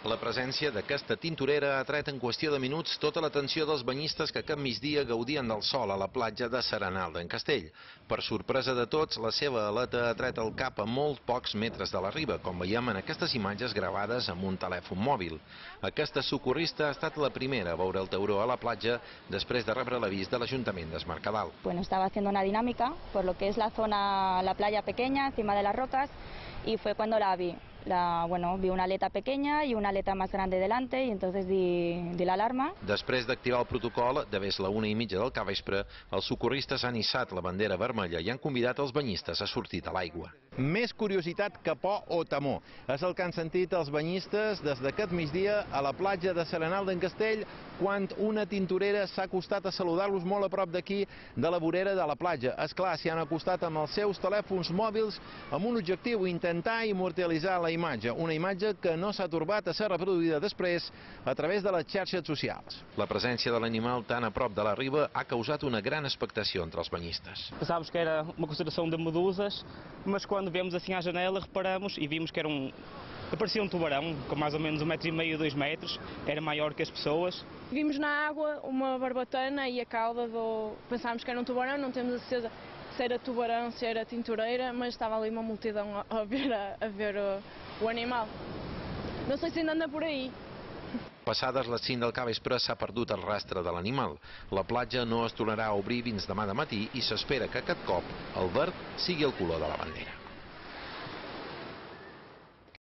La presència d'aquesta tintorera ha tret en qüestió de minuts tota l'atenció dels banyistes que cap migdia gaudien del sol a la platja de Serenal d'en Castell. Per sorpresa de tots, la seva aleta ha tret el cap a molt pocs metres de la riba, com veiem en aquestes imatges gravades amb un telèfon mòbil. Aquesta socorrista ha estat la primera a veure el tauró a la platja després de rebre l'avís de l'Ajuntament d'Es Mercadal. Bueno, estaba haciendo una dinámica por lo que es la zona, la playa pequeña, encima de las rocas, y fue cuando la vi. Vi una aleta pequeña y una aleta más grande delante y entonces di la alarma. Després d'activar el protocol, d'haver-hi la 1:30 del capvespre, els socorristes han hissat la bandera vermella i han convidat els banyistes a sortir de l'aigua. Més curiositat que por o temor. És el que han sentit els banyistes des d'aquest migdia a la platja de Serenal d'en Castell, quan una tintorera s'ha acostat a saludar-los molt a prop d'aquí, de la vorera de la platja. És clar, s'hi han acostat amb els seus telèfons mòbils amb un objectiu: intentar immortalitzar la imatge, una imatge que no s'ha torbat a ser reproduïda després a través de les xarxes socials. La presència de l'animal tan a prop de la riba ha causat una gran expectació entre els banyistes. Pensávamos que era uma concentração de medusas, mas quando vemos assim à janela reparamos e vimos que parecia um tubarão com mais ou menos 1,5 m, 2 metros, era maior que as pessoas. Vimos na água uma barbatana e a cauda pensámos que era um tubarão, não temos a certeza se era tubarão, se era tintoreira, mas estava ali uma multidão a ver o animal. Não sei se ainda anda por aí. Passades les 5 del capvespre s'ha perdut el rastre de l'animal. La platja no es tornarà a obrir fins demà de matí i s'espera que aquest cop el verd sigui el color de la bandera.